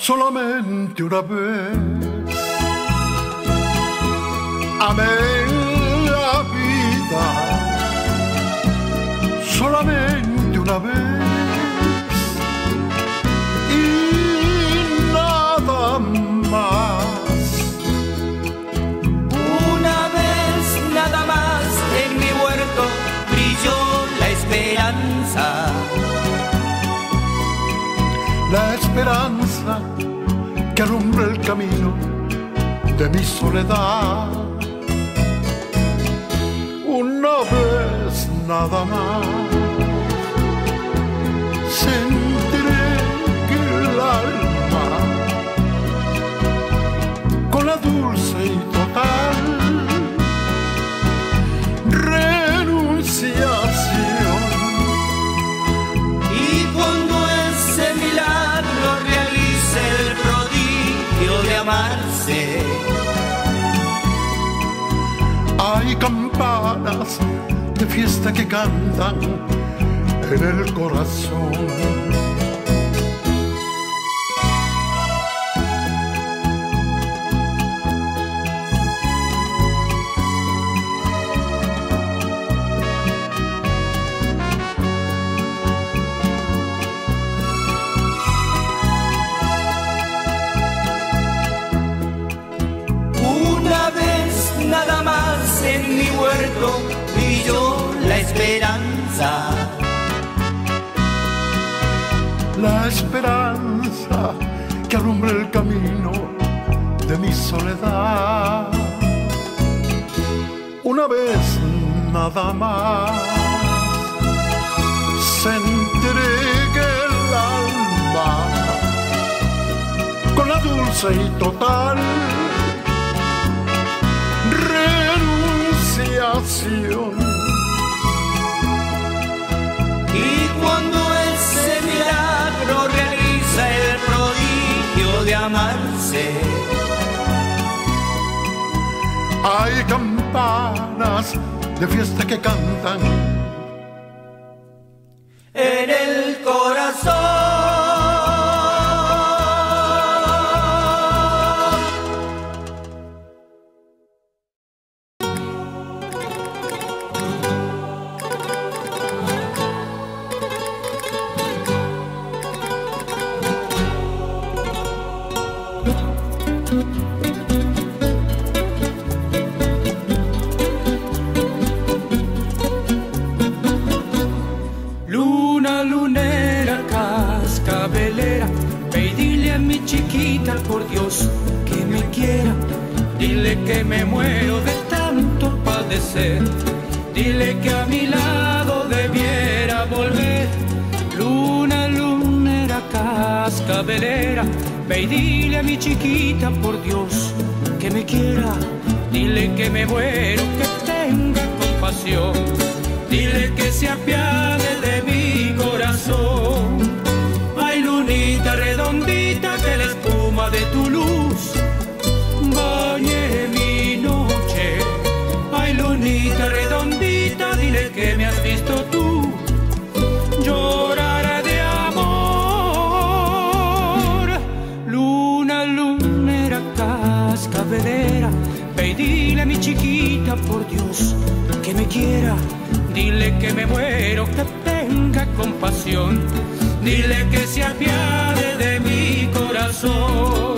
solamente una vez. Amé la vida solamente una vez y nada más. Una vez nada más en mi huerto brilló la esperanza. La esperanza que alumbra el camino de mi soledad. Una vez nada más sentiré que el alma con la dulce y total renunciación. Y cuando ese milagro realice el prodigio de amarse, hay campanas de fiesta que cantan en el corazón. nada más en mi huerto brilló la esperanza. La esperanza que alumbra el camino de mi soledad. Una vez nada más sentiré que el alma con la dulce y total renunciación. Y cuando ese milagro realiza el prodigio de amarse, hay campanas de fiesta que cantan en el corazón. Por Dios que me quiera, dile que me muero de tanto padecer, dile que a mi lado debiera volver. Luna, lunera, cascabelera, ve y dile a mi chiquita por Dios que me quiera, dile que me muero, que tenga compasión, dile que se apiade de mi corazón. Ay, lunita redondita, que la espuma de tu luz bañe mi noche. Ay, lunita redondita, dile que me has visto tú llorar de amor. Luna, lunera, cascabelera, ve y dile a mi chiquita por Dios que me quiera, dile que me muero, que tenga compasión, dile que se apiade de mi corazón.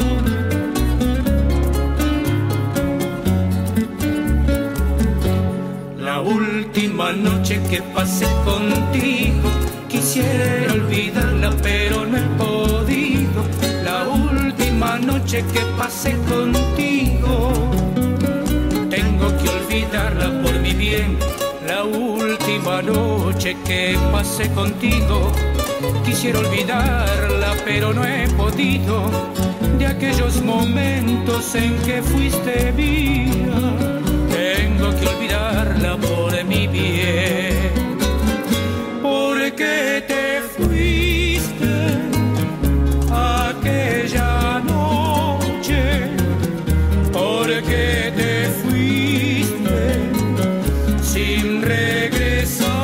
La última noche que pasé contigo, quisiera olvidarla pero no he podido. La última noche que pasé contigo, tengo que olvidarla por mi bien. La última noche que pasé contigo, quisiera olvidarla, pero no he podido. De aquellos momentos en que fuiste mía, tengo que olvidarla por mi bien. Porque te fuiste aquella noche, porque te fuiste sin regresar.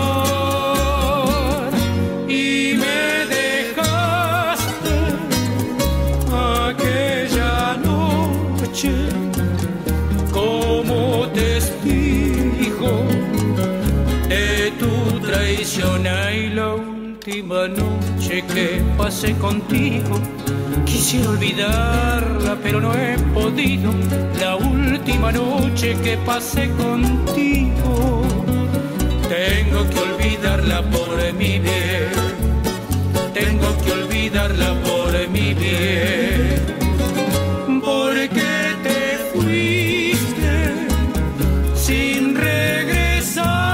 la última noche que pasé contigo. Quisiera olvidarla, pero no he podido. La última noche que pasé contigo. Tengo que olvidarla por mi bien. Tengo que olvidarla por mi bien. Porque te fuiste sin regresar.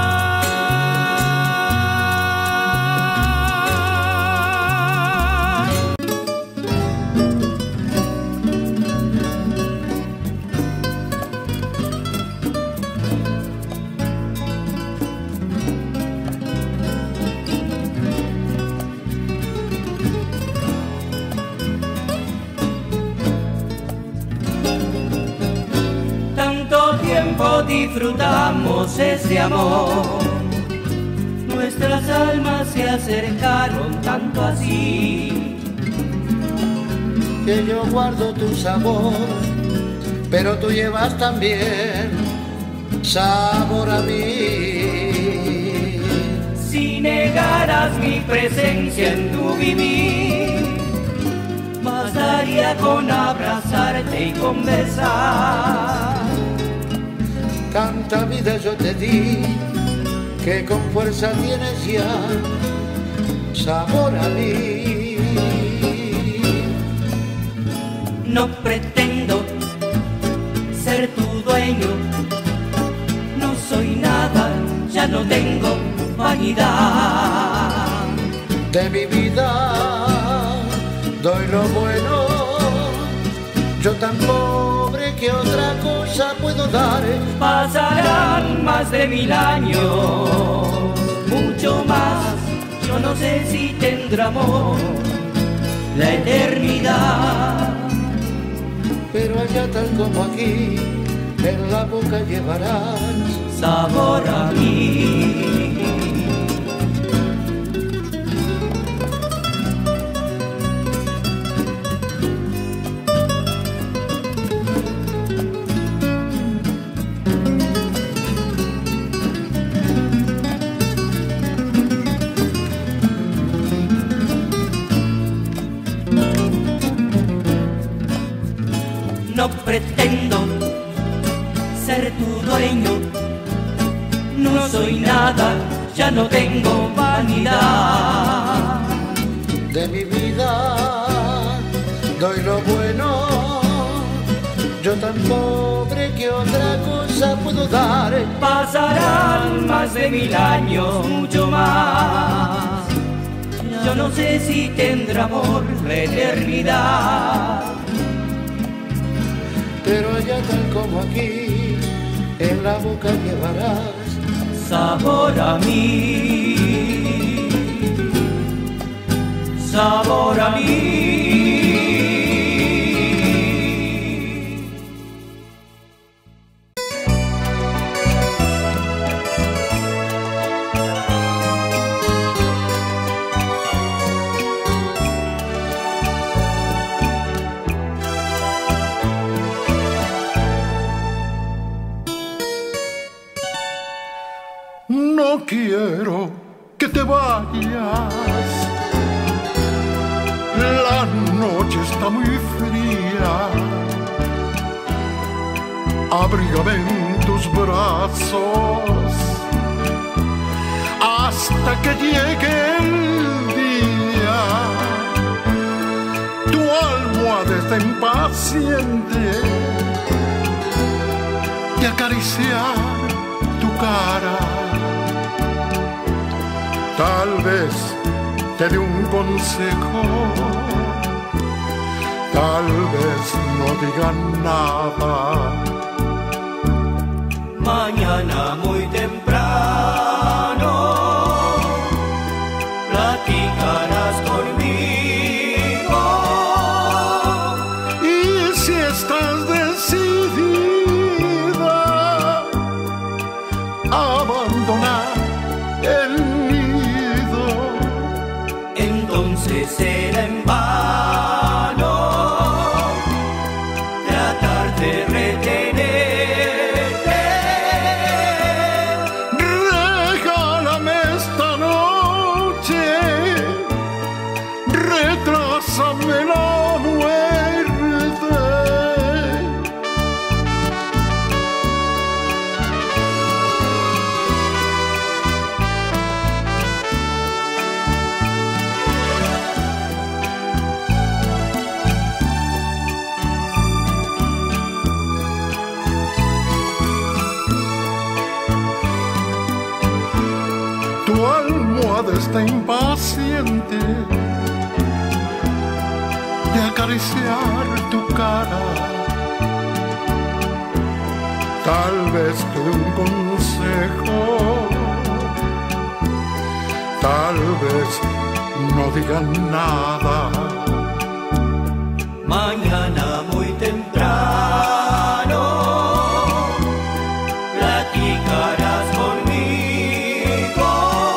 Disfrutamos ese amor, nuestras almas se acercaron tanto así, que yo guardo tu sabor, pero tú llevas también sabor a mí. Si negaras mi presencia en tu vivir, bastaría con abrazarte y conversar. Tanta vida yo te di, que con fuerza tienes ya sabor a mí. No pretendo ser tu dueño, no soy nada, ya no tengo vanidad. De mi vida doy lo bueno, yo tan pobre que otra cosa puedo dar. Pasarán más de 1000 años, mucho más, yo no sé si tendrá amor la eternidad. Pero allá tal como aquí, en la boca llevarás sabor a mí. No pretendo ser tu dueño, no soy nada, ya no tengo vanidad. De mi vida doy lo bueno, yo tan pobre que otra cosa puedo dar. Pasarán más de 1000 años, mucho más, yo no sé si tendrá amor la eternidad. Pero allá tal como aquí, en la boca llevarás sabor a mí, sabor a mí. No quiero que te vayas, la noche está muy fría, abrígame en tus brazos hasta que llegue el día. Tu almohada está impaciente de acariciar tu cara. Tal vez te dé un consejo, tal vez no diga nada. Mañana muy temprano platicarás conmigo, Y si estás decidida a abandonar el nido, entonces será en vano tratar de retenerte. regálame esta noche retrásame la muerte. Tu almohada está impaciente de acariciar tu cara. Tal vez te dé un consejo, tal vez no digan nada. Mañana muy temprano platicarás conmigo,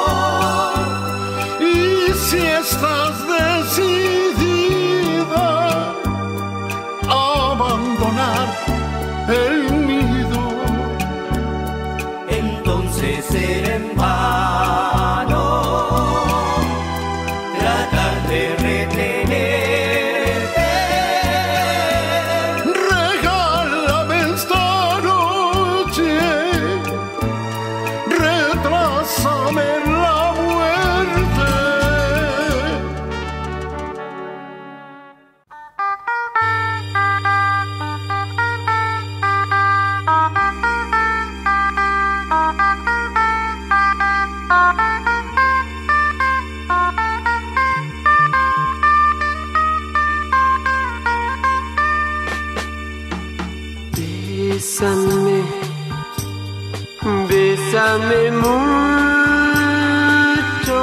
y si estás decidida a abandonar el nido, entonces será en vano tratar de retenerte. regálame esta noche, retrásame la muerte. Bésame, bésame mucho,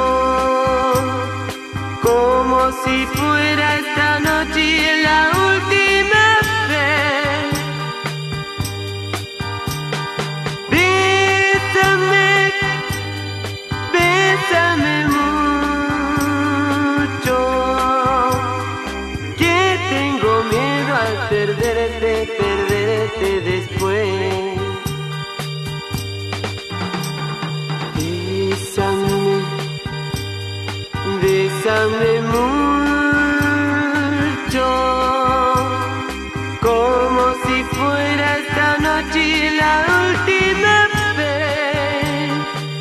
como si fuera esta noche la última vez. Bésame, bésame mucho, que tengo miedo al perderte después. Bésame, bésame mucho, como si fuera esta noche la última vez.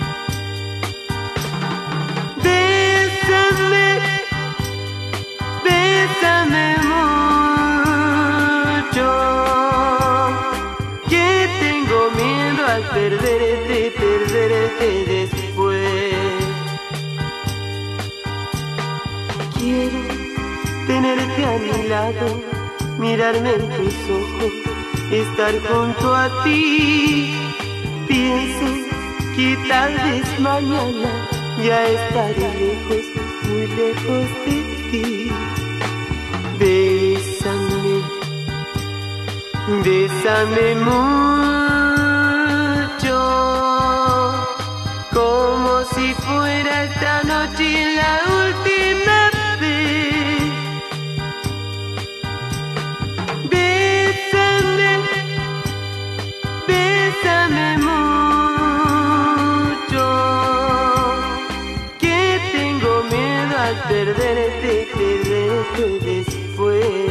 Bésame, bésame mucho, que tengo miedo al perderte después. Quiero tenerte a mi lado, mirarme en tus ojos, estar junto a ti. Pienso que tal vez mañana ya estaré lejos, muy lejos de ti. Bésame, bésame mucho, como si fuera esta noche la última vez. Bésame, bésame mucho, que tengo miedo al perderte después.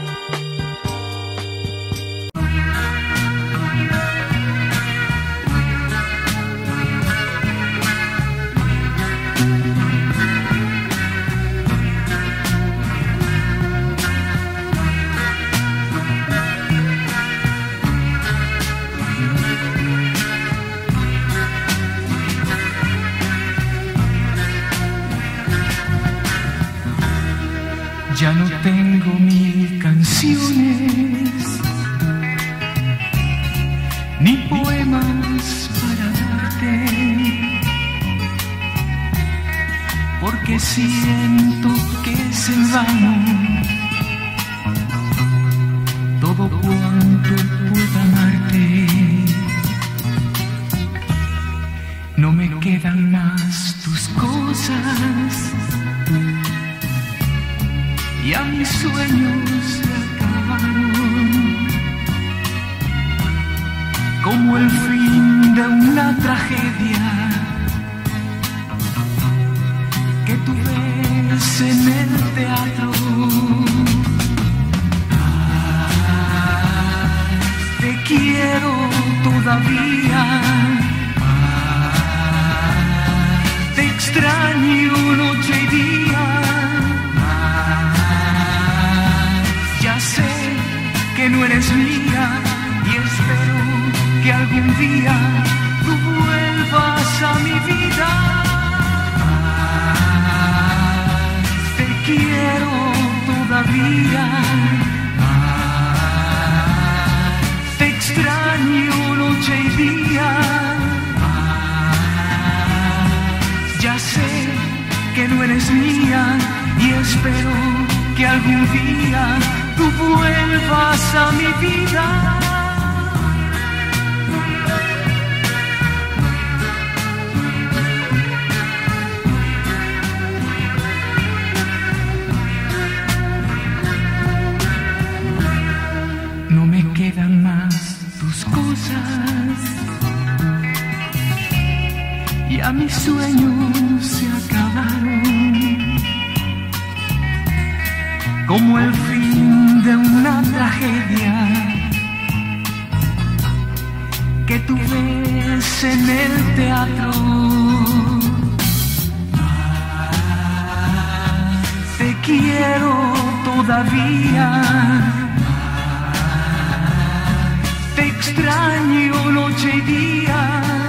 Ya no tengo 1000 canciones ni poemas para darte, porque siento que es en vano todo cuanto pueda amarte. No me quedan más tus cosas, ya mis sueños se acabaron, como el fin de una tragedia que tú ves en el teatro. Te quiero todavía. Te extraño noche y día. Ya sé que no eres mía y espero que algún día tú vuelvas a mi vida. Te quiero todavía. Te extraño noche y día. Ya sé que no eres mía y espero que algún día tú vuelvas a mi vida. No me quedan más tus cosas, ya mis sueños se acabaron, como el fin de una tragedia que tú ves en el teatro. Te quiero todavía. Te extraño noche y día.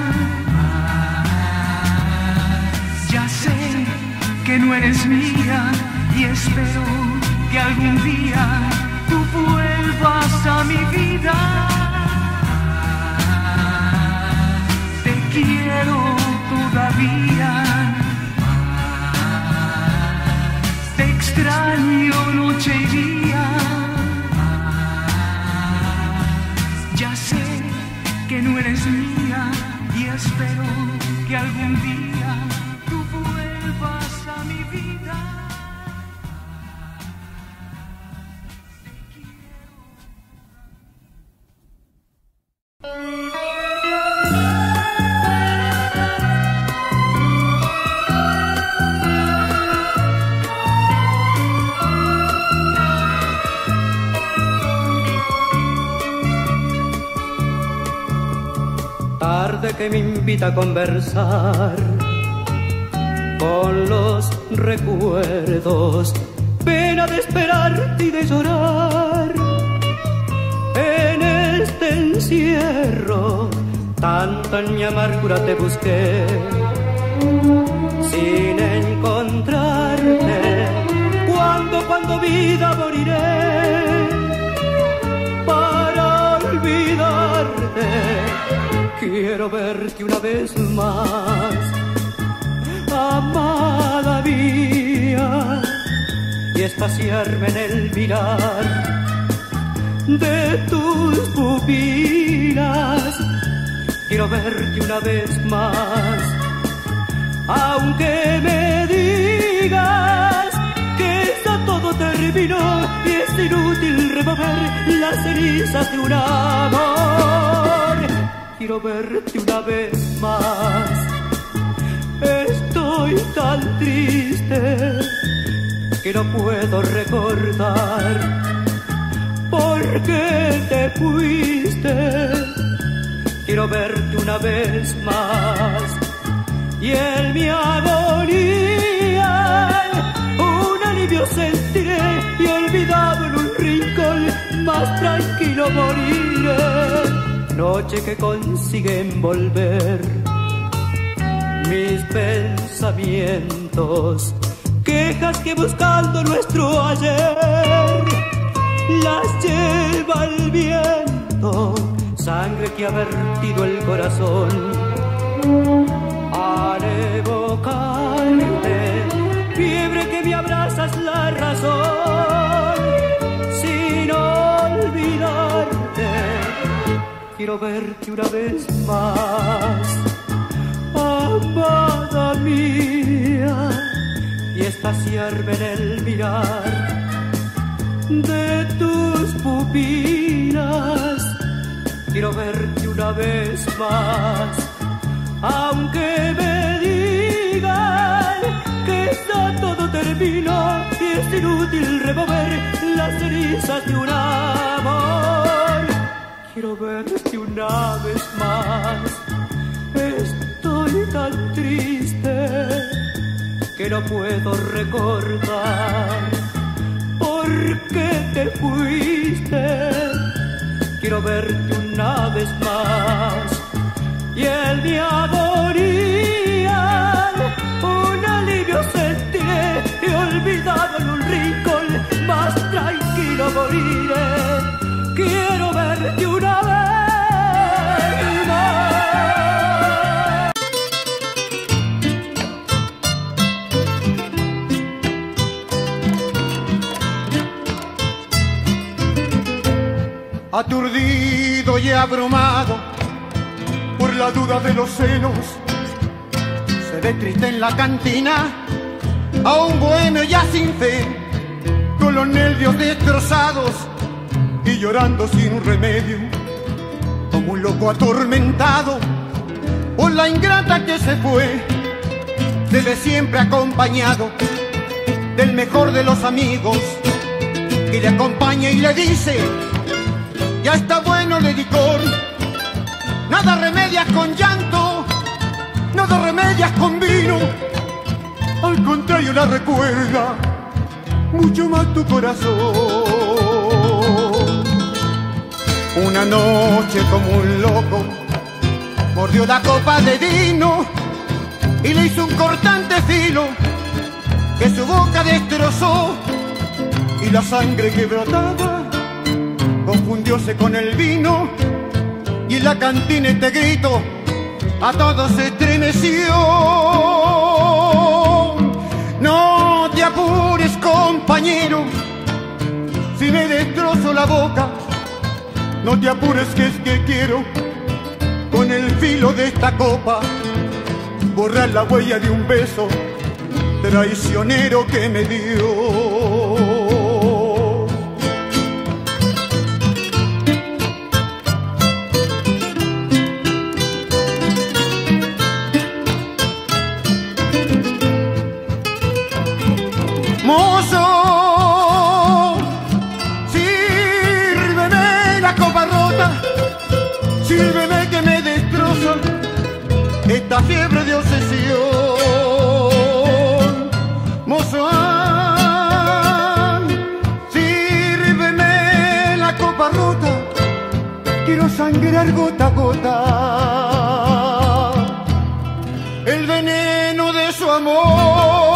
Ya sé que no eres mía y espero que algún día tú vuelvas a mi vida. Te quiero todavía. Te extraño noche y día. Ya sé que no eres mía y espero que algún día tú vuelvas a mi vida. Tarde que me invita a conversar con los recuerdos, pena de esperarte y de llorar. En este encierro, tanto en mi amargura te busqué, sin encontrarte. Cuando vida moriré para olvidarte. Quiero verte una vez más, amada mía, y espaciarme en el mirar de tus pupilas. Quiero verte una vez más, aunque me digas que ya todo terminó y es inútil remover las cenizas de un amor. Quiero verte una vez más. Estoy tan triste que no puedo recordar por qué te fuiste. Quiero verte una vez más y en mi agonía un alivio sentiré y olvidado en un rincón más tranquilo moriré. Noche que consigue envolver mis pensamientos, quejas que buscando nuestro ayer las lleva el viento, sangre que ha vertido el corazón al evocarte, fiebre que me abrazas la razón sin olvidarte. Quiero verte una vez más, amada mía, y espaciarme en el mirar de tus pupilas. Quiero verte una vez más, aunque me digan que ya todo termina y es inútil remover las cenizas de un amor. Quiero verte una vez más, estoy tan triste que no puedo recordar por qué te fuiste. Quiero verte una vez más y en mi agonía un alivio sentiré y olvidado en un rincón más tranquilo moriré. Quiero verte una vez más. Aturdido y abrumado por la duda de los celos, se ve triste en la cantina a un bohemio ya sin fe, con los nervios destrozados y llorando sin remedio, como un loco atormentado por la ingrata que se fue. Desde siempre acompañado del mejor de los amigos, que le acompaña y le dice: ya está bueno el licor, nada remedias con llanto, nada remedias con vino, al contrario la recuerda mucho más tu corazón. Una noche como un loco mordió la copa de vino y le hizo un cortante filo que su boca destrozó, y la sangre que brotaba confundióse con el vino, y en la cantina este grito a todos se estremeció. No te apures, compañero, si me destrozo la boca, no te apures, que es que quiero con el filo de esta copa borrar la huella de un beso traicionero que me dio. Mozo, sírveme la copa rota, sírveme que me destroza esta fiebre de obsesión. Mozo, sírveme la copa rota, quiero sangrar gota a gota el veneno de su amor.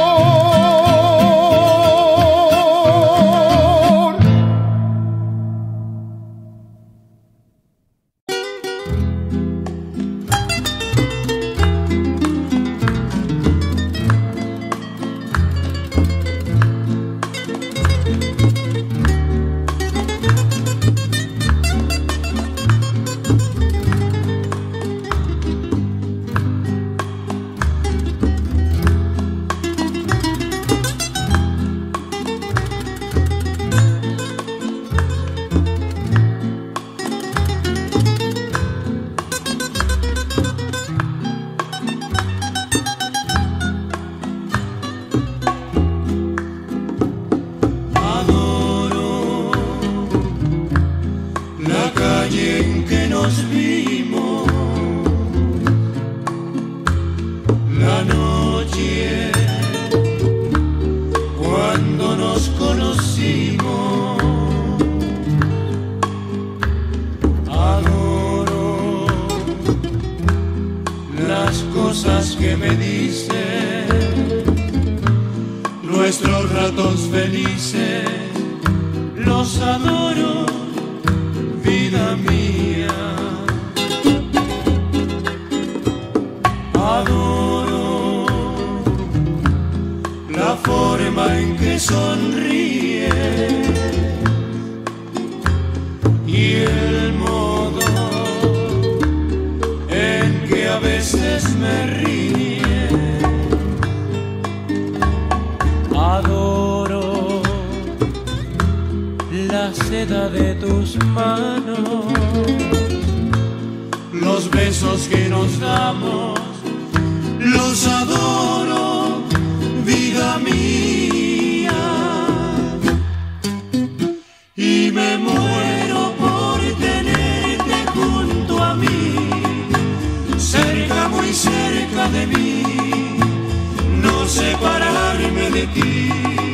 Nuestros ratos felices los adoro, vida mía. Adoro la forma en que sonríe y el modo en que a veces me ríe. Adoro la seda de tus manos, los besos que nos damos, los adoro, vida de ti.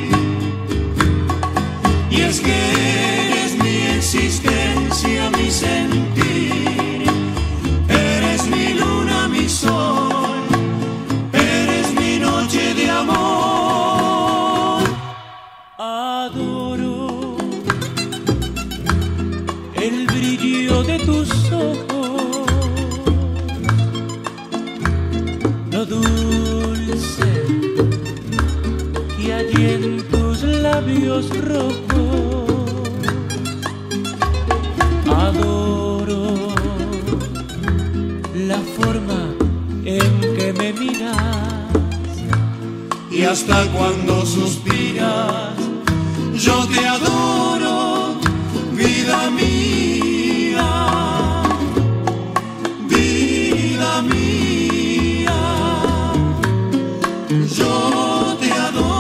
Y es que eres mi existencia, mi sentir, eres mi luna, mi sol, eres mi noche de amor. Adoro el brillo de tus ojos, lo dulce que hay en tus labios rojos. Adoro la forma en que me miras y hasta cuando suspiras. Yo te adoro, vida mía, vida mía. Yo te adoro.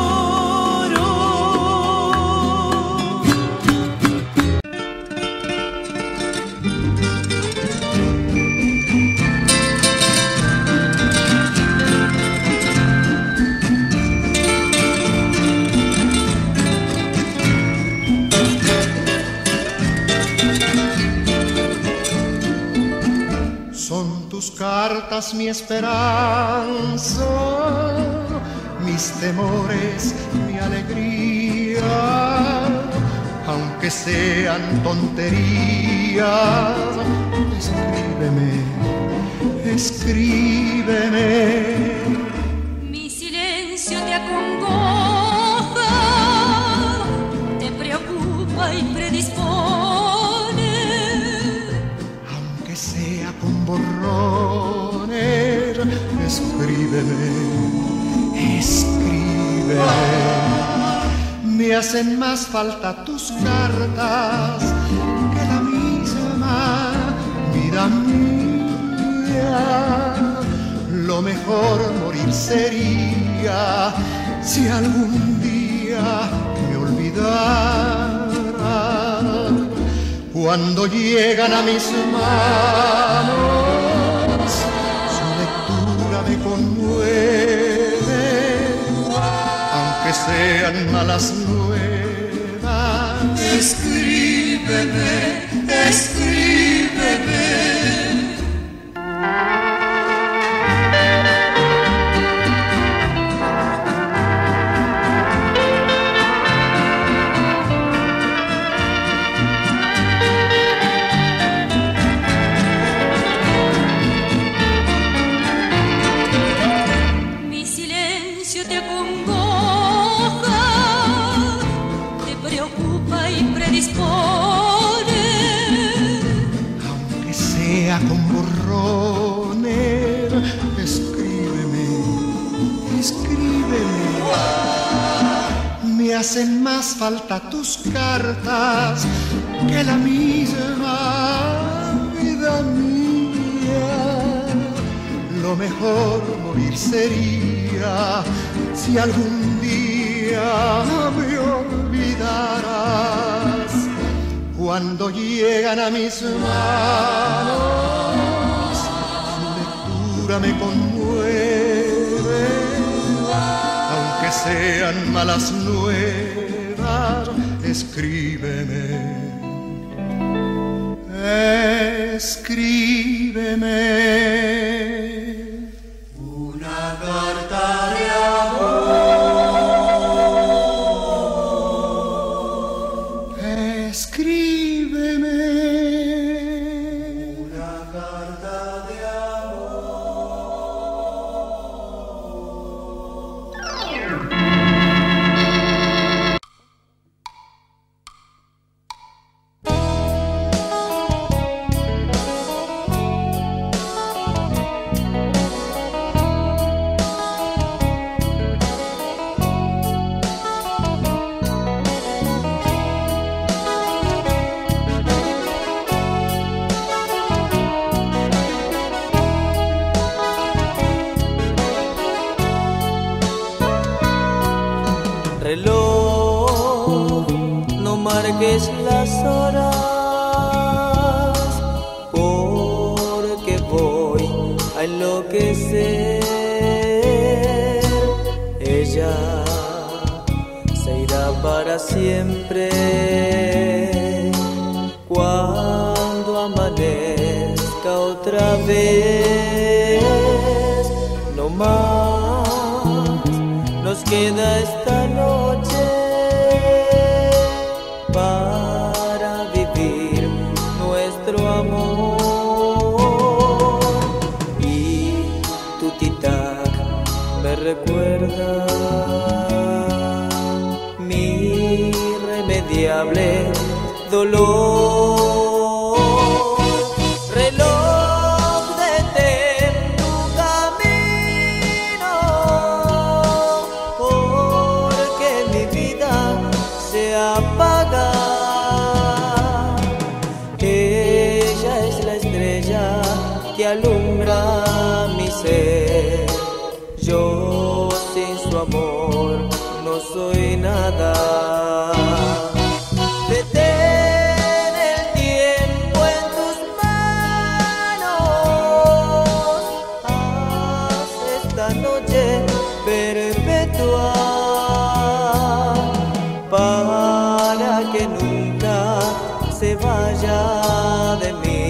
Tus cartas mi esperanza, mis temores mi alegría, aunque sean tonterías. Escríbeme, escríbeme. Mi silencio te acongoja, te preocupa y predispone, aunque sea con borrones. Escríbeme, escríbeme. Me hacen más falta tus cartas que la misma vida mía. Lo mejor morir sería si algún día me olvidara. Cuando llegan a mis manos, su lectura me conmueve, aunque sean malas nuevas. Escríbeme, escríbeme. Aunque sea con borrones, escríbeme, escríbeme. Me hacen más falta tus cartas que la misma vida mía. Lo mejor morir sería si algún día me olvidaras. Cuando llegan a mis manos, su lectura me conmueve, aunque sean malas nuevas. Escríbeme, escríbeme una carta de amor. Escríbeme una carta de Reloj, no marques las horas, porque voy a enloquecer. Ella para siempre. Cuando amanezca otra vez, no más nos queda esta noche para vivir nuestro amor. Y tu tic-tac me recuerda mi irremediable dolor. Reloj, detén tu camino, porque mi vida se apaga. Ella es la estrella que alumbra mi ser. Yo sin su amor no soy nada. Detén el tiempo en tus manos. Haz esta noche perpetua para que nunca se vaya de mí,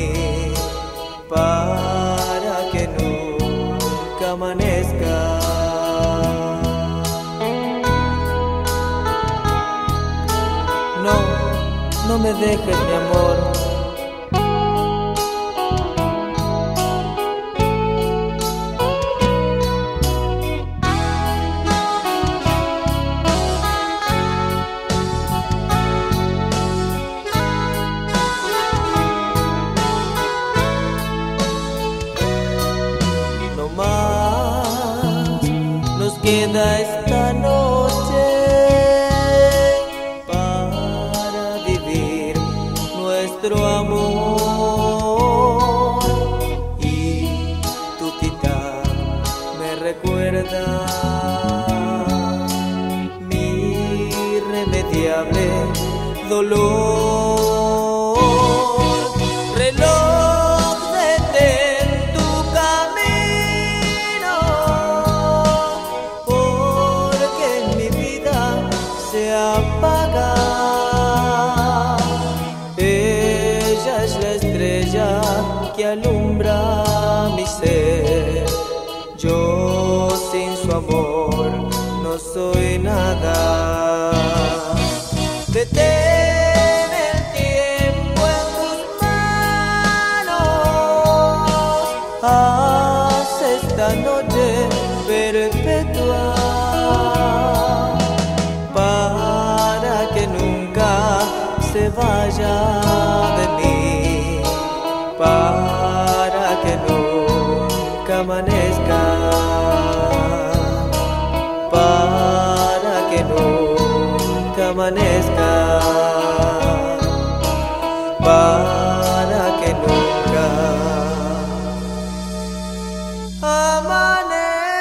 para que nunca amanezca. No me dejes, mi amor. No más nos queda esta noche nuestro amor. Y tu tic-tac me recuerda mi irremediable dolor. Reloj, detén tu camino, porque mi vida se apaga. Ella es la estrella que alumbra mi ser. Yo sin su amor no soy nada. Detén el tiempo en tus manos. Haz esta noche perpetua para que nunca se vaya de mí, para que nunca amanezca, para que nunca amanezca, para que nunca amanezca.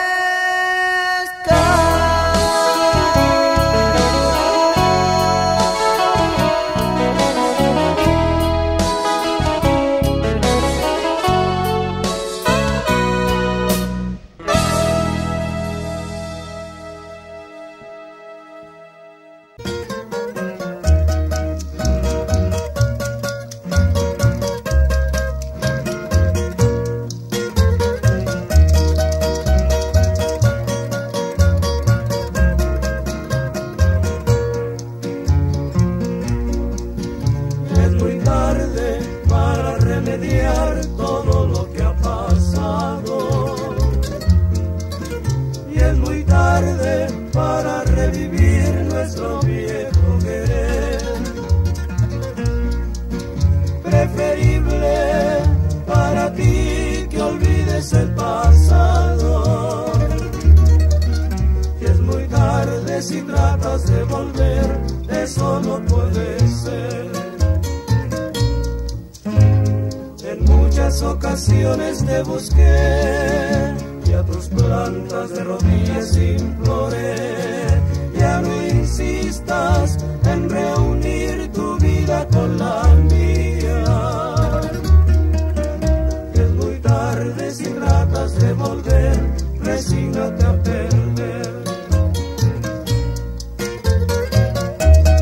Todo lo que ha pasado, y es muy tarde para revivir nuestro viejo querer. Preferible para ti que olvides el pasado, y es muy tarde si tratas de volver, eso no puede ser. En muchas ocasiones te busqué y a tus plantas de rodillas imploré. Ya no insistas en reunir tu vida con la mía. Es muy tarde si tratas de volver, resígnate a perder.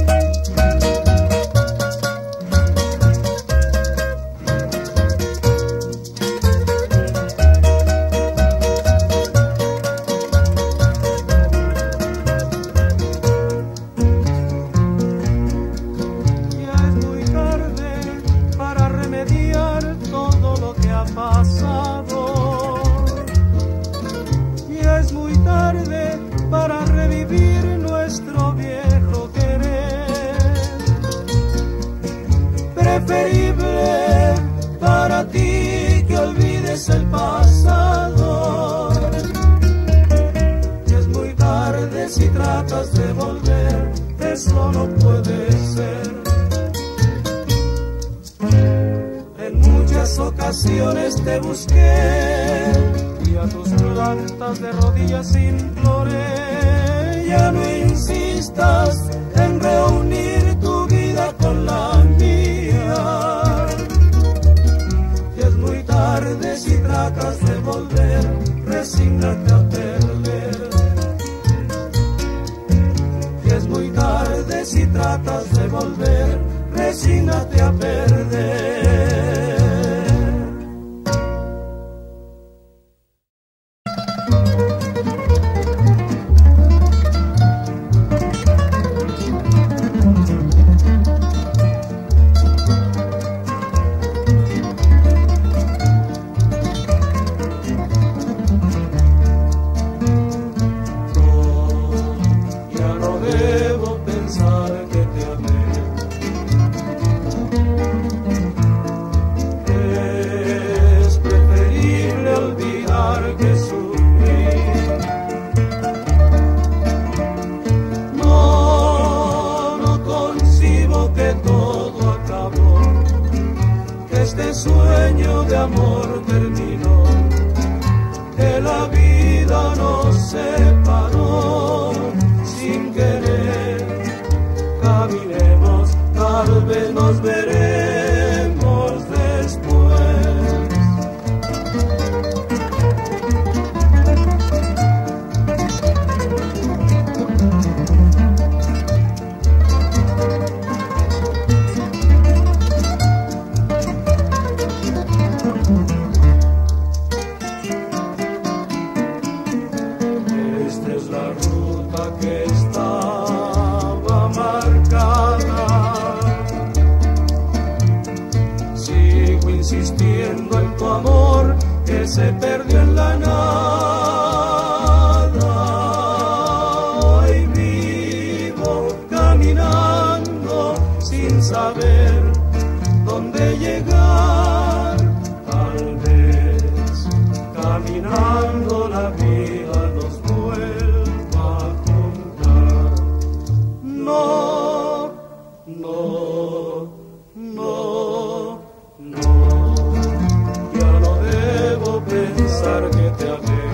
preferible para ti que olvides el pasado. Y es muy tarde si tratas de volver, eso no puede ser. En muchas ocasiones te busqué y a tus plantas de rodillas imploré. Ya no insistas en reunir tu vida con la mía. Y es muy tarde si tratas de volver, resígnate a perder. Y es muy tarde si tratas de volver, resígnate a perder. Sueño de amor terminó, que la vida nos separó sin querer. Caminemos, tal vez nos veremos después. Insistiendo en tu amor que se perdió en la nada. Hoy vivo caminando sin saber dónde llegar. Tal vez caminando la vida nos vuelva a juntar. No, no, no. Ya no debo pensar que te amé.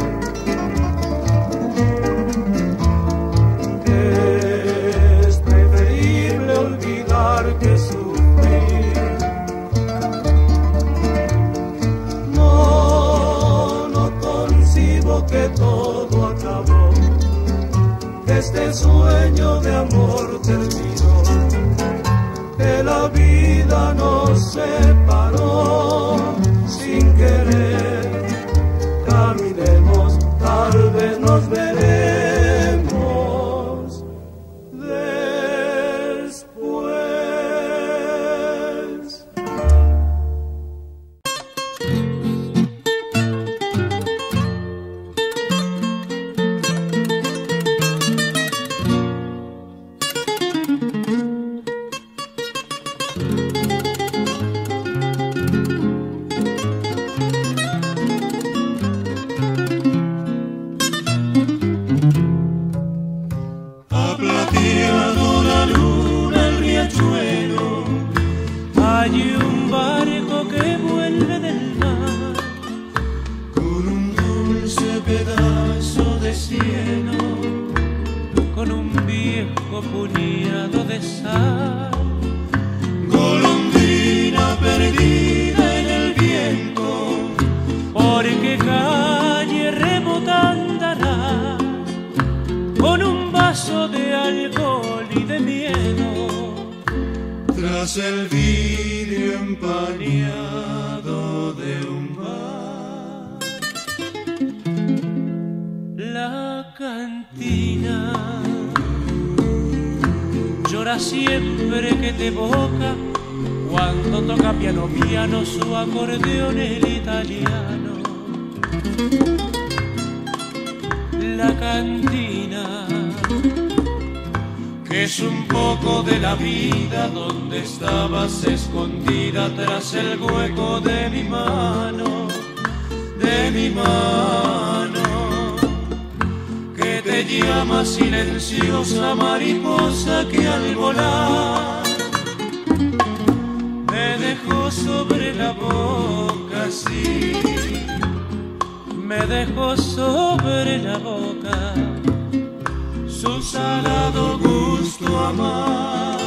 Es preferible olvidar que sufrir. No concibo que todo acabó, que este sueño de amor terminó, que la vida nos separó sin querer. Caminemos, tal vez nos veremos después. Hay un barco que vuelve del mar con un dulce pedazo de cielo, con un viejo puñado de sal. Golondrina perdida en el viento, ¿por qué calle remota andará? Con un vaso de alcohol y de miedo, tras el vidrio empañado de un bar. La cantina llora siempre que te evoca, cuando toca piano piano su acordeón el italiano. La cantina que es un poco de la vida donde estabas escondida tras el hueco de mi mano, que te llama silenciosa mariposa que al volar me dejó sobre la boca, sí, me dejó sobre la boca su salado gusto a amar.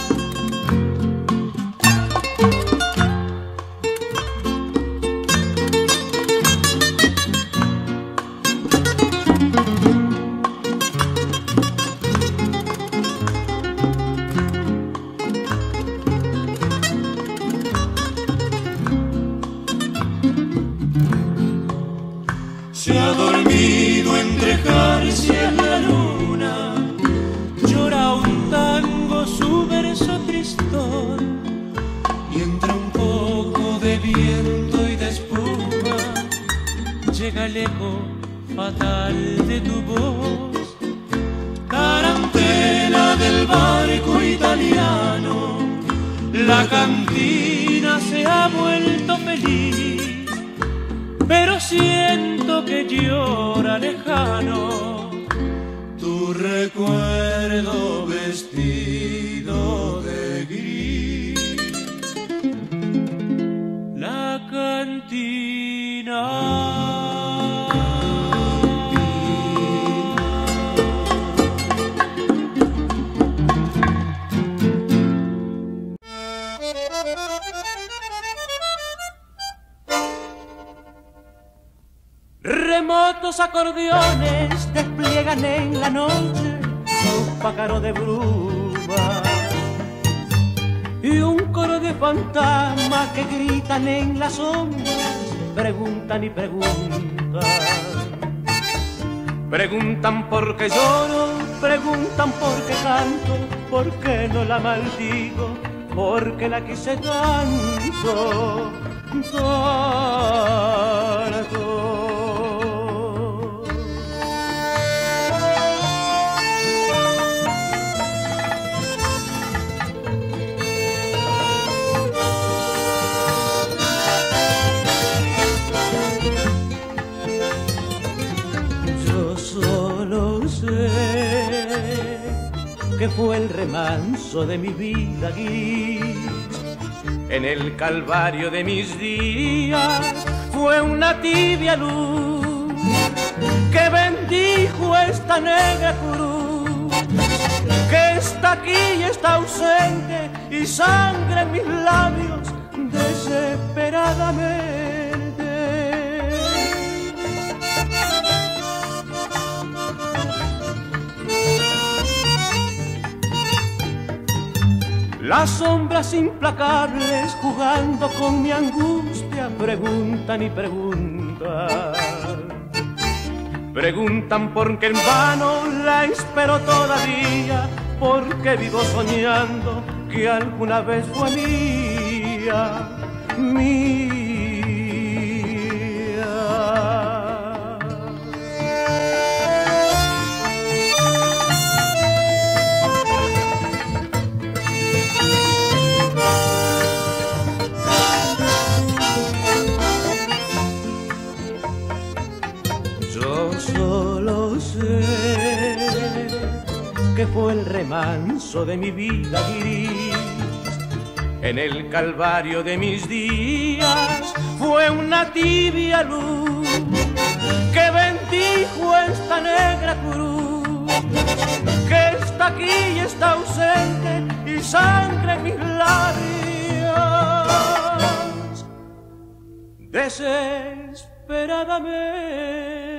Se ha dormido entre jarcias la luna, llora un tango su verso tristón, y entra un poco de viento y de espuma, llega el eco fatal de tu voz, tarantela del barco italiano, la cantina se ha vuelto feliz, pero siento que llora lejano tu recuerdo vestido de gris. La cantina. Remotos acordeones despliegan en la noche un pájaro de bruma y un coro de fantasmas que gritan en las sombras, preguntan y preguntan. Preguntan por qué lloro, preguntan por qué canto, por qué no la maldigo, porque la quise tanto, tanto. Que fue el remanso de mi vida gris, en el calvario de mis días fue una tibia luz que bendijo esta negra cruz, que está aquí y está ausente y sangre en mis labios desesperadamente. Las sombras implacables jugando con mi angustia preguntan y preguntan. Preguntan por qué en vano la espero todavía, porque vivo soñando que alguna vez fue mía, mía. Solo sé que fue el remanso de mi vida gris, en el calvario de mis días fue una tibia luz que bendijo esta negra cruz, que está aquí y está ausente y sangre en mis labios desesperadamente.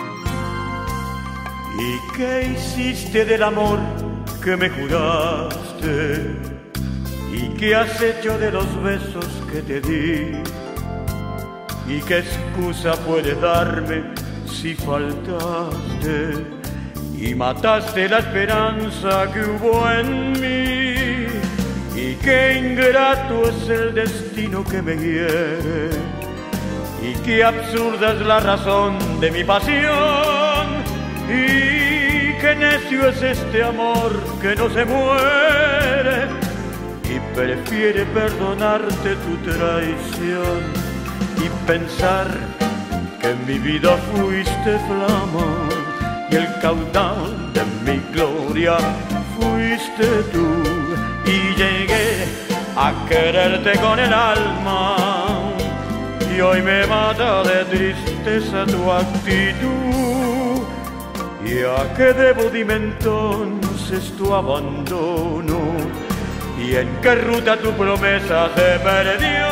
¿Qué hiciste del amor que me juraste marchaste. ¿Y qué has hecho de los besos que te di? ¿Y qué excusa puedes darme si faltaste? Y mataste la esperanza que hubo en mí. Y qué ingrato es el destino que me hiere. Y qué absurda es la razón de mi pasión. Y qué necio es este amor que no se muere. Y prefiere perdonarte tu traición y pensar que en mi vida fuiste flama y el caudal de mi gloria fuiste tú. Y llegué a quererte con el alma y hoy me mata de tristeza tu actitud. ¿Y a qué debo dime entonces tu abandono? ¿Y en qué ruta tu promesa se perdió?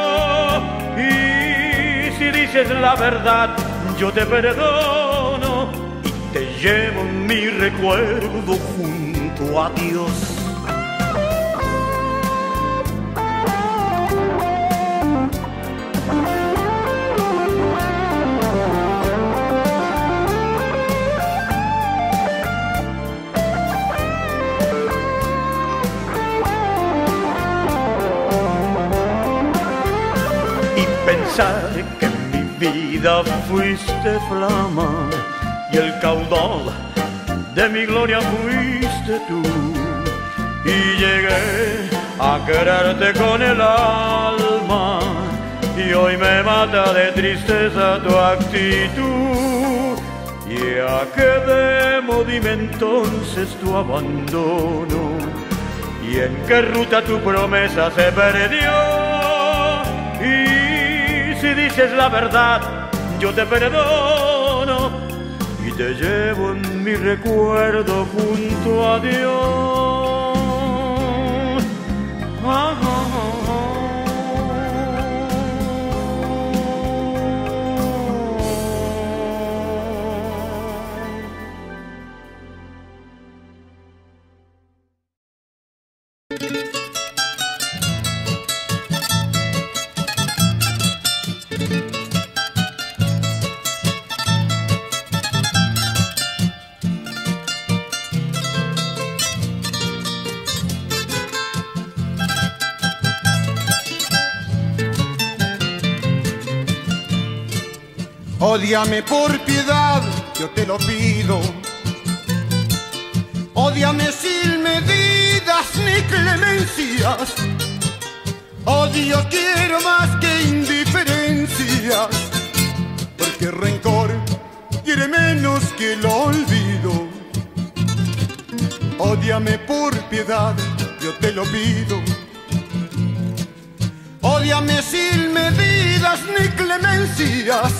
Y si dices la verdad, yo te perdono y te llevo en mi recuerdo junto a Dios. Pensar que en mi vida fuiste flama y el caudal de mi gloria fuiste tú. Y llegué a quererte con el alma y hoy me mata de tristeza tu actitud. ¿Y a qué debo dime entonces tu abandono? ¿Y en qué ruta tu promesa se perdió? Si dices la verdad, yo te perdono y te llevo en mi recuerdo junto a Dios. Ódiame por piedad, yo te lo pido. Ódiame sin medidas ni clemencias. Odio quiero más que indiferencias, porque el rencor quiere menos que el olvido. Ódiame por piedad, yo te lo pido. Ódiame sin medidas ni clemencias.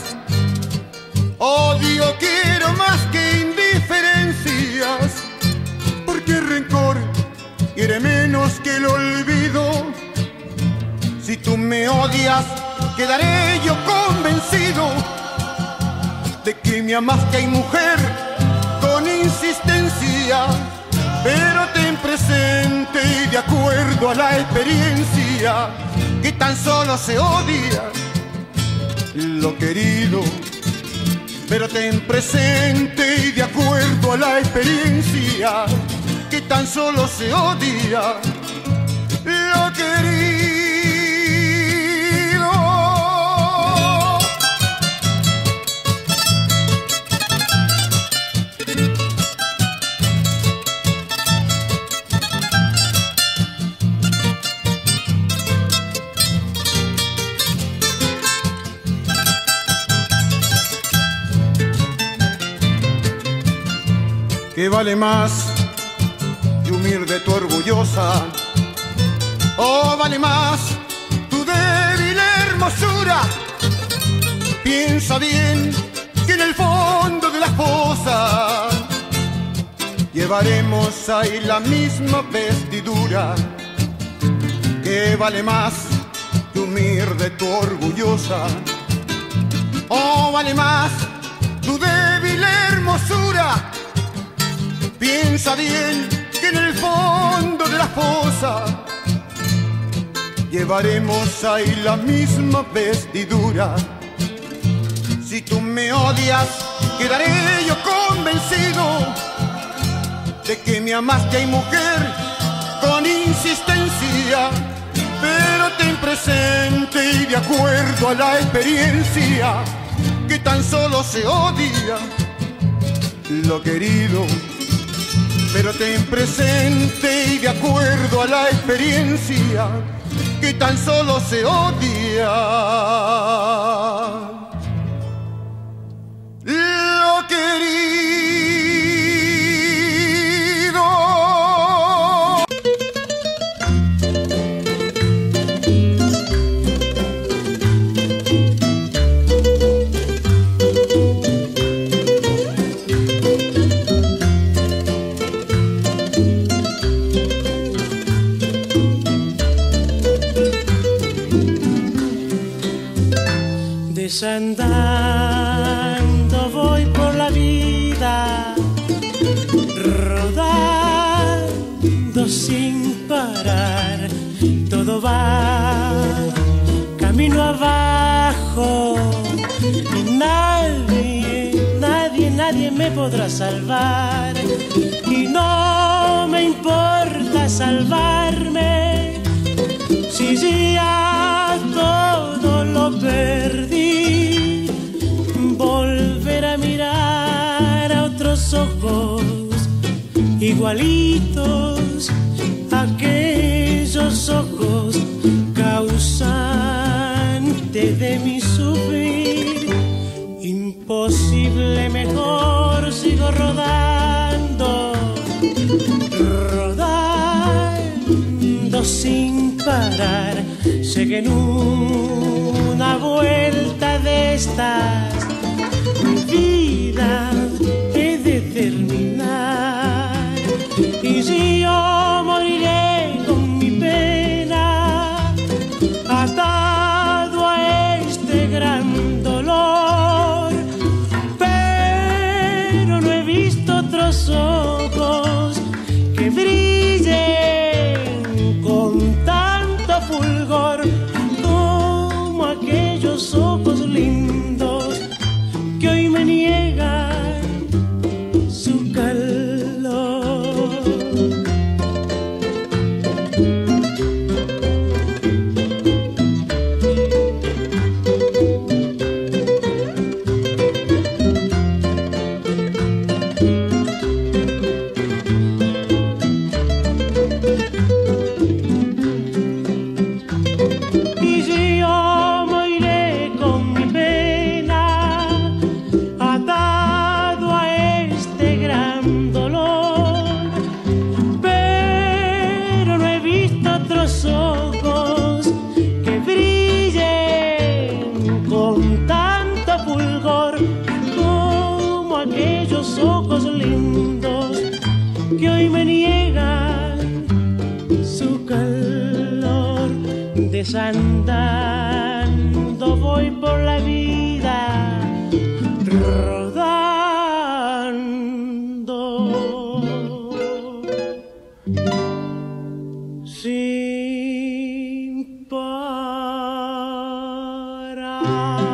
Odio quiero más que indiferencias, porque el rencor quiere menos que el olvido. Si tú me odias, quedaré yo convencido de que me amaste, ay mujer, con insistencia. Pero ten presente y de acuerdo a la experiencia, que tan solo se odia lo querido. Pero ten presente y de acuerdo a la experiencia, que tan solo se odia lo querido. ¿Qué vale más tu humilde, tu orgullosa? ¿O vale más tu débil hermosura? Piensa bien que en el fondo de las cosas llevaremos ahí la misma vestidura. ¿Qué vale más tu humilde, tu orgullosa? ¿O vale más tu débil hermosura? Piensa bien que en el fondo de la fosa llevaremos ahí la misma vestidura. Si tú me odias, quedaré yo convencido de que me amaste, ay mujer, con insistencia. Pero ten presente y de acuerdo a la experiencia, que tan solo se odia lo querido. Pero ten presente y de acuerdo a la experiencia, que tan solo se odia lo querido. Desandando voy por la vida, rodando sin parar. Todo va camino abajo y nadie me podrá salvar. Y no me importa salvarme si ya todo lo perdí. Volver a mirar a otros ojos igualitos a aquellos ojos causantes de mi sufrir. Imposible, mejor sigo rodando, rodando sin parar. Sé que en una vuelta de estas mi vida he de terminar. Y si yo moriré con mi pena atado a este gran dolor, pero no he visto otros ojos que brillen con tanto fulgor como aquellos ojos lindos que hoy me niegan su calor. Y si yo moriré con mi pena atado a este gran dolor, pero no he visto otros ojos que brillen con tanto fulgor como aquellos ojos lindos que hoy me niegan su calor. Desandando voy por la vida, rodando sin parar.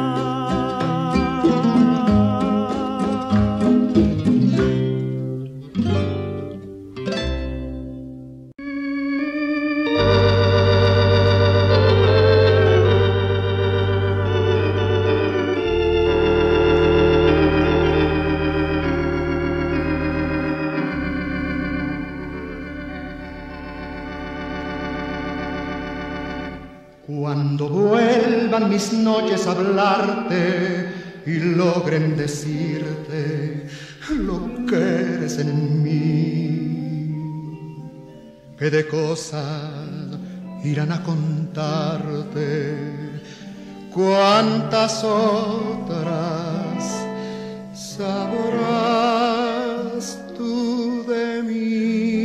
Cuando vuelvan mis noches a hablarte y logren decirte lo que eres en mí, que de cosas irán a contarte, cuántas otras sabrás tú de mí.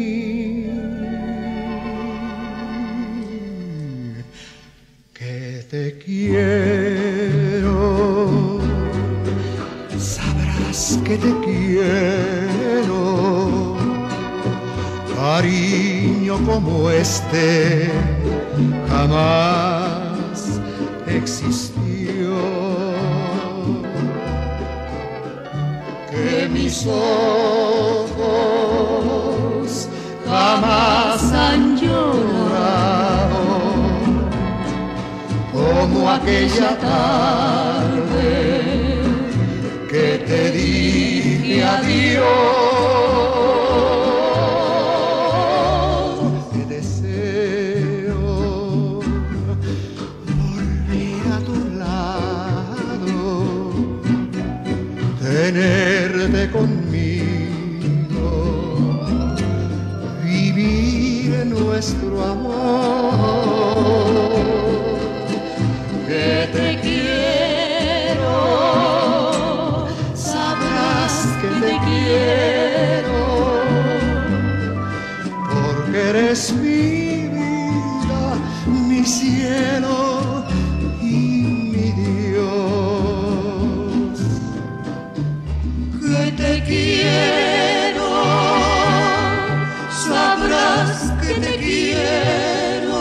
Te quiero, sabrás que te quiero, cariño como este jamás existió. Que mis ojos jamás han llorado como aquella tarde que te dije adiós. Te deseo volver a tu lado, tenerte conmigo, vivir en nuestro amor. Que te quiero, sabrás que te quiero, porque eres mi vida, mi cielo y mi Dios. Que te quiero, sabrás que te quiero,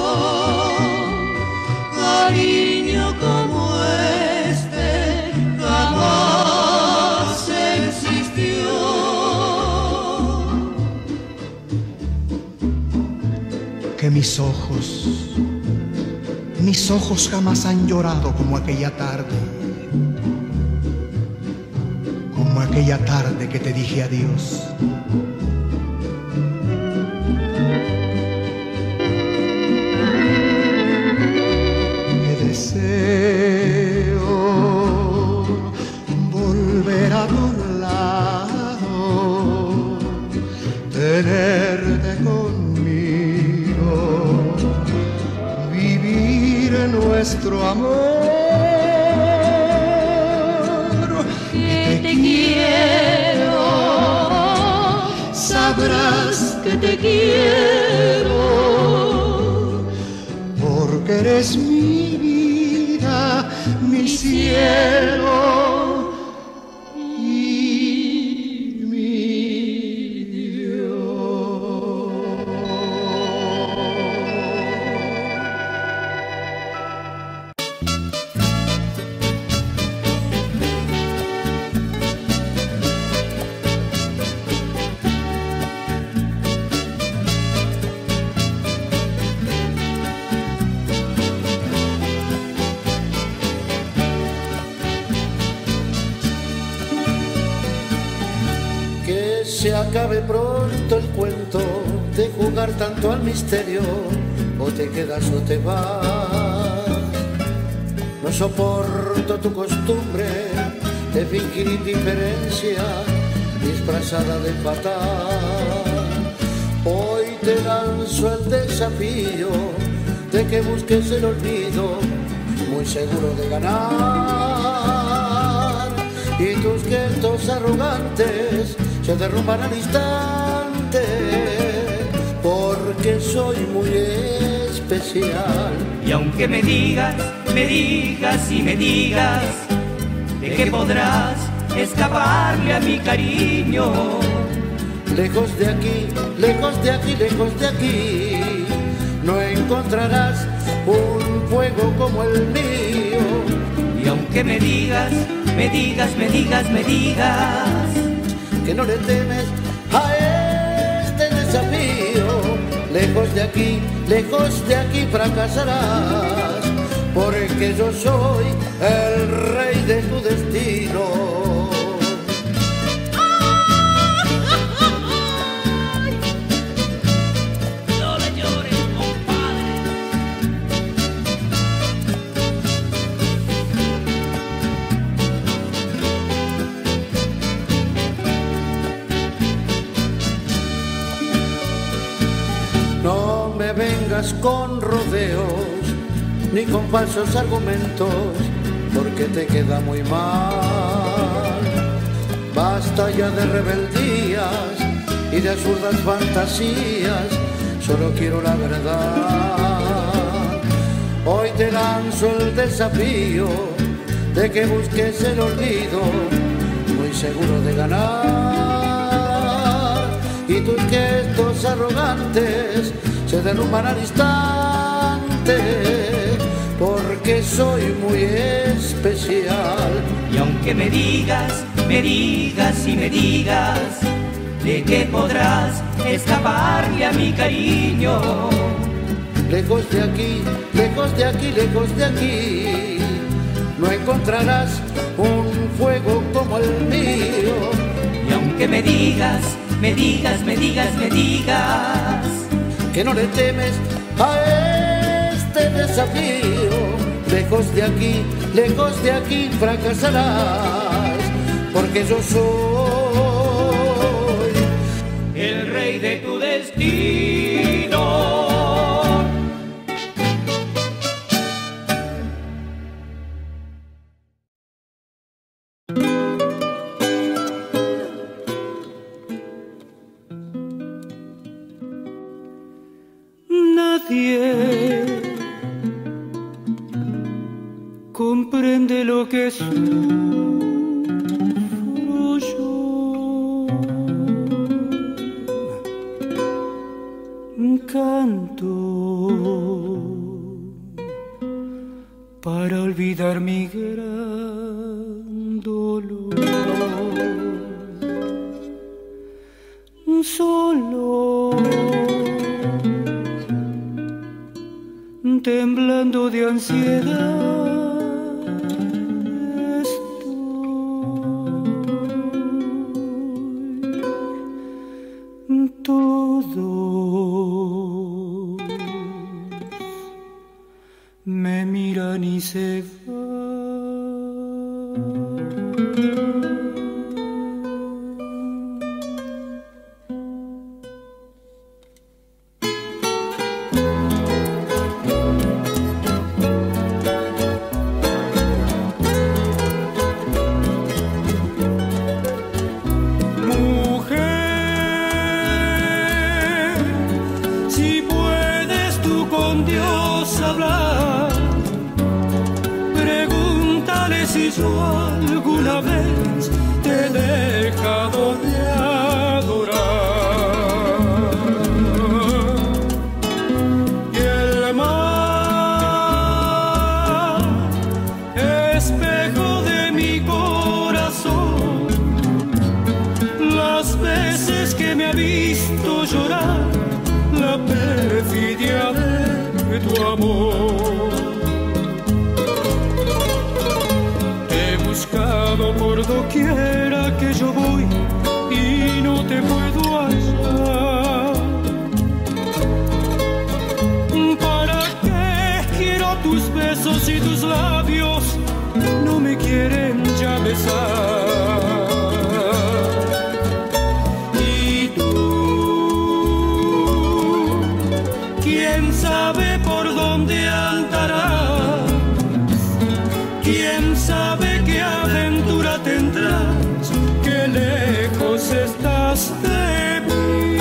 cariño como este jamás existió. Que mis ojos jamás han llorado como aquella tarde que te dije adiós. Deseo volver a tu lado, tenerte conmigo, vivir nuestro amor. Que te quiero, sabrás que te quiero, porque eres mi vida, mi cielo y mi Dios. Se acabe pronto el cuento de jugar tanto al misterio, o te quedas o te vas. No soporto tu costumbre de fingir indiferencia disfrazada de fatal. Hoy te lanzo el desafío de que busques el olvido, muy seguro de ganar, y tus gestos arrogantes se derrumban al instante, porque soy muy especial. Y aunque me digas y me digas de que podrás escaparle a mi cariño, lejos de aquí, lejos de aquí, lejos de aquí, no encontrarás un fuego como el mío. Y aunque me digas que no le temes a este desafío, lejos de aquí fracasarás, porque yo soy el rey de tu destino. No me vengas con rodeos ni con falsos argumentos, porque te queda muy mal. Basta ya de rebeldías y de absurdas fantasías, solo quiero la verdad. Hoy te lanzo el desafío de que busques el olvido, muy seguro de ganar, y tus gestos arrogantes se derrumban al instante, porque soy muy especial. Y aunque me digas y me digas de que podrás escaparle a mi cariño, lejos de aquí, lejos de aquí, lejos de aquí, no encontrarás un fuego como el mío. Y aunque me digas que no le temes a este desafío, lejos de aquí fracasarás, porque yo soy el rey de tu destino. Nadie comprende lo que sufro yo. Canto para olvidar mi gran dolor. Solo, temblando de ansiedad, estoy. Todos me miran y se van. Si yo alguna vez te he dejado de adorar, y el mar, espejo de mi corazón, las veces que me ha visto llorar, la perfidia de tu amor. Por doquiera que yo voy y no te puedo hallar. ¿Para qué quiero tus besos y tus labios no me quieren ya besar? Y tú, quién sabe por dónde andarás, quién sabe qué aventura tendrás, que lejos estás de mí.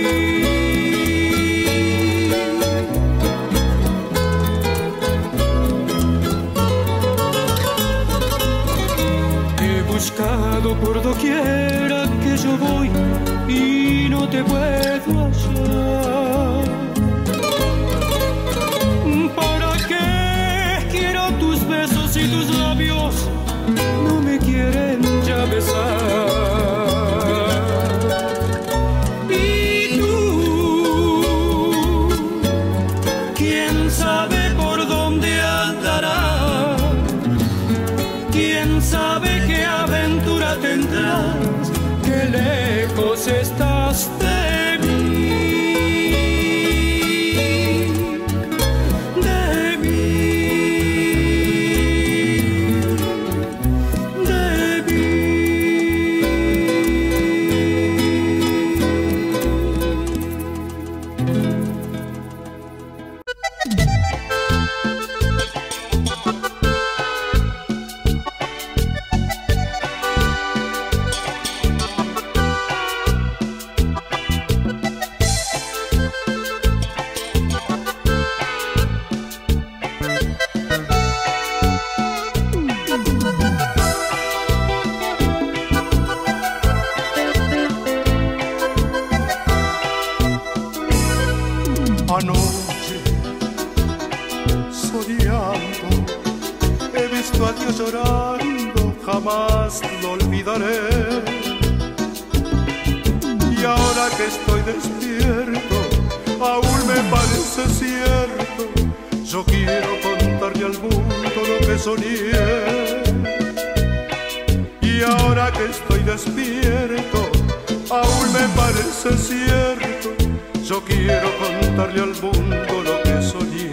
He buscado por doquiera que yo voy y no te puedo hallar. ¿Para qué quiero tus besos y tus labios no me quieren ya besar? Y tú, quién sabe por dónde andarás, quién sabe qué aventura tendrás, que lejos estás de mí. visto a Dios llorando, jamás lo olvidaré. Y ahora que estoy despierto, aún me parece cierto. Yo quiero contarle al mundo lo que soñé. Y ahora que estoy despierto, aún me parece cierto. Yo quiero contarle al mundo lo que soñé.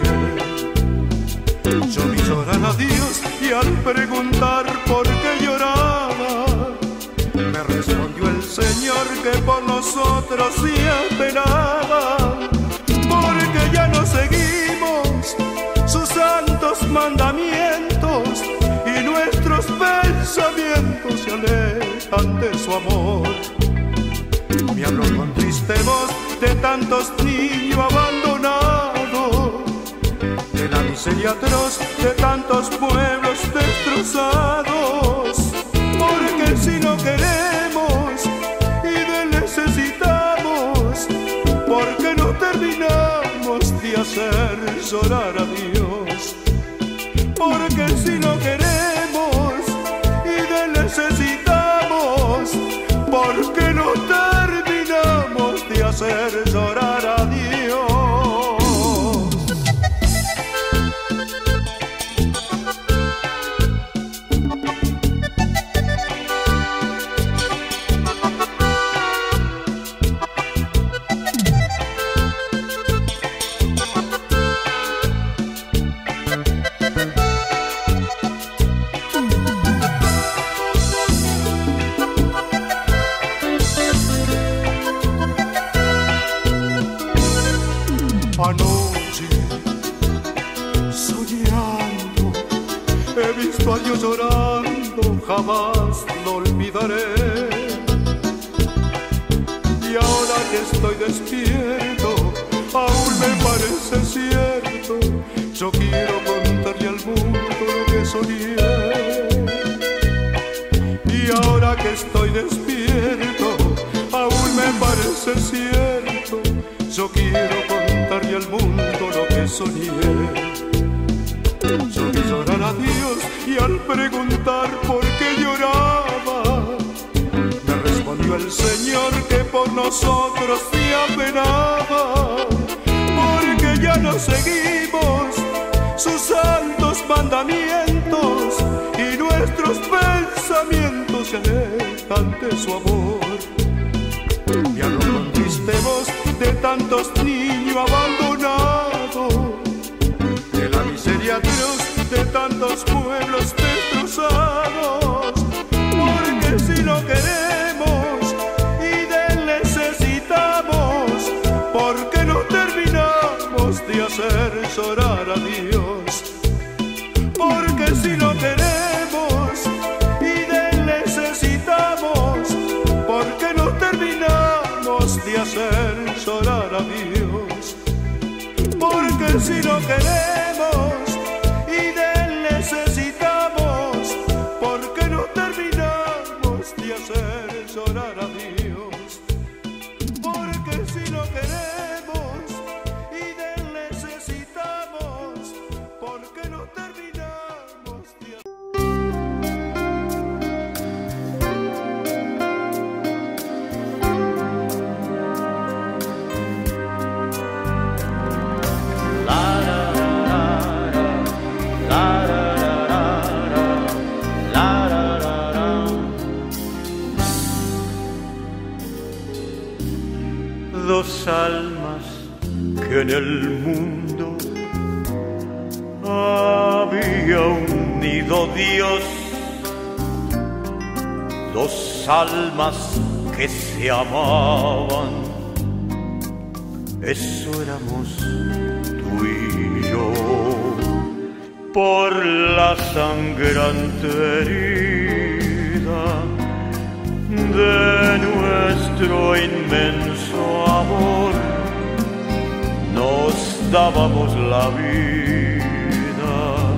Yo vi llorar a Dios y al preguntar por qué lloraba, me respondió el Señor que por nosotros sí apenaba, porque ya no seguimos sus santos mandamientos y nuestros pensamientos se alejan de su amor. Me habló con triste voz de tantos niños abandonados, de la miseria atroz de tantos pueblos destrozados. Porque si no queremos y de necesitamos, porque no terminamos de hacer llorar a Dios. Porque si no queremos y de necesitamos, porque no terminamos de hacer llorar a Dios. Anoche, soñando, he visto a Dios llorando, jamás lo olvidaré. Y ahora que estoy despierto, aún me parece cierto. Yo quiero contarle al mundo lo que soñé. Y ahora que estoy despierto, aún me parece cierto. Yo quiero contarle al mundo lo que soñé. Yo vi llorar a Dios y al preguntar por qué lloraba, me respondió el Señor que por nosotros se apenaba, porque ya no seguimos sus santos mandamientos y nuestros pensamientos se alejan de su amor. Y habló con triste voz de tantos niños abandonados, de la miseria atroz de tantos pueblos destrozados. Porque si no queremos y de necesitamos, porque no terminamos de hacer llorar a Dios. Porque si no queremos y de necesitamos, porque no terminamos de hacer llorar a Dios. Porque si no queremos y de necesitamos, porque no terminamos de hacer llorar a Dios. Porque si no queremos y de necesitamos, porque no terminamos de hacer. Dos almas que en el mundo había unido Dios, dos almas que se amaban, eso éramos tú y yo. Por la sangrante herida de nuestro inmenso amor, nos dábamos la vida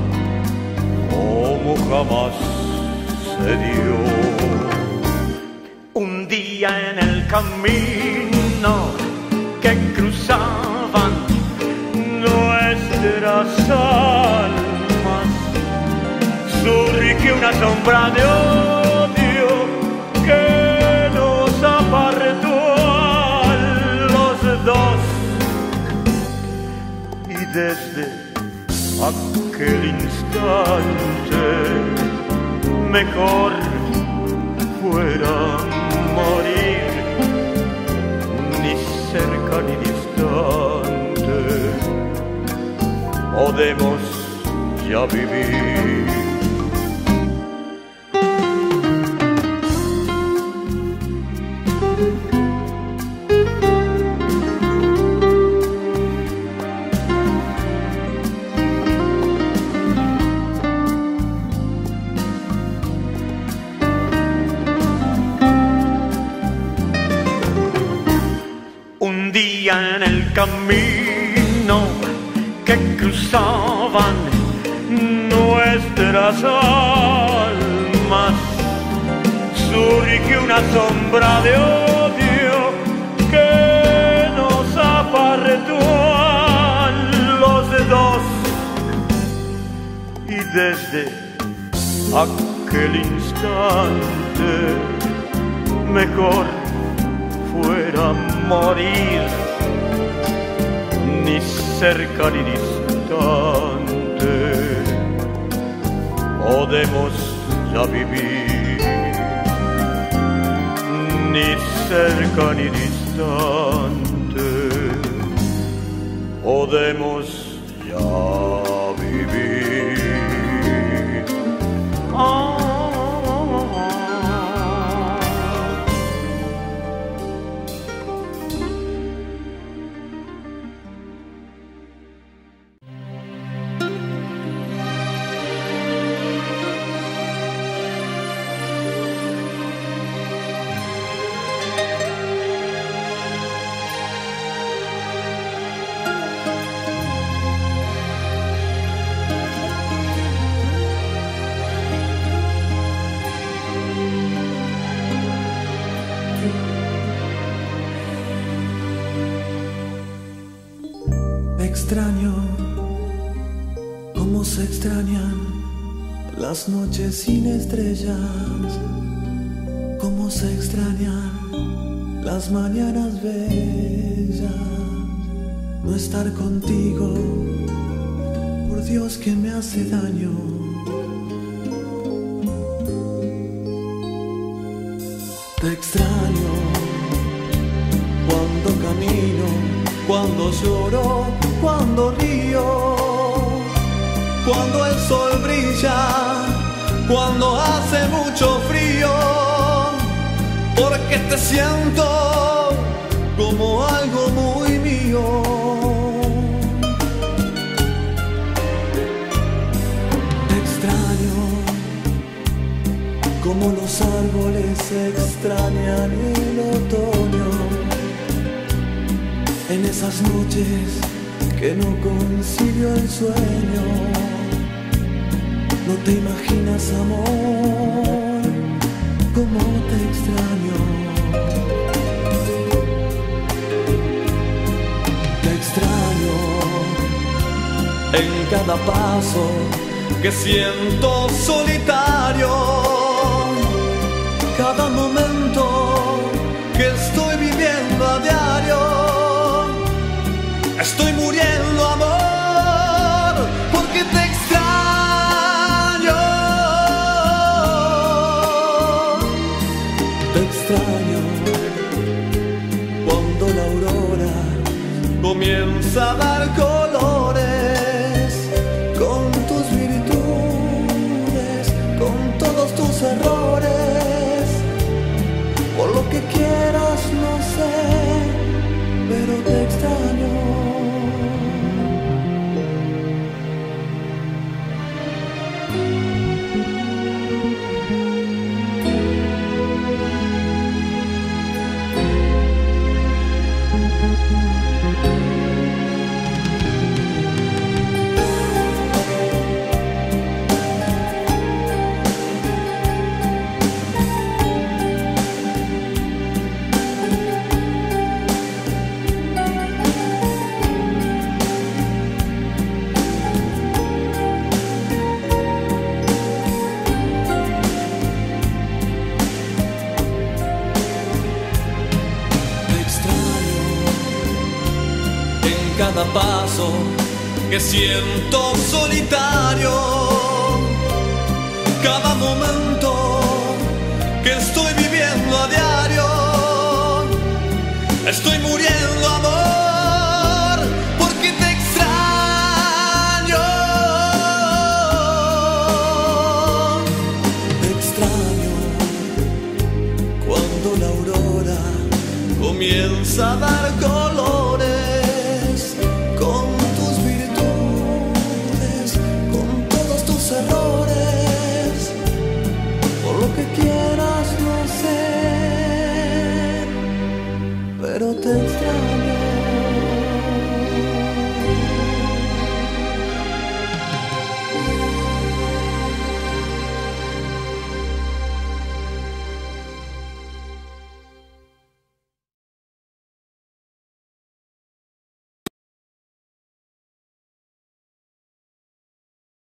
como jamás se dio. Un día en el camino que cruzaban nuestras almas, una sombra de odio que nos apartó a los dos. Y desde aquel instante mejor fuera morir, ni cerca ni distante, podemos ya vivir. Un día en el camino que cruzaban nuestras almas surgió una sombra de odio que nos apartó a los dos. Y desde aquel instante mejor fuera morir, ni cerca ni distante, podemos ya vivir, ni cerca ni distante, podemos ya vivir. Extraño cómo se extrañan las noches sin estrellas, cómo se extrañan las mañanas bellas. No estar contigo, por Dios que me hace daño. Te extraño cuando camino, cuando lloro, cuando río, cuando el sol brilla, cuando hace mucho frío, porque te siento como algo muy mío. Te extraño como los árboles extrañan el otoño. En esas noches que no concilio el sueño, no te imaginas, amor, cómo te extraño. Te extraño en cada paso que siento solitario, cada momento que estoy viviendo a diario. Estoy muriendo, amor, porque te extraño. Te extraño cuando la aurora comienza a dar colores, con tus virtudes, con todos tus que siento solitario. Cada momento que estoy viviendo a diario, estoy muriendo, amor, porque te extraño. Te extraño cuando la aurora comienza a dar color.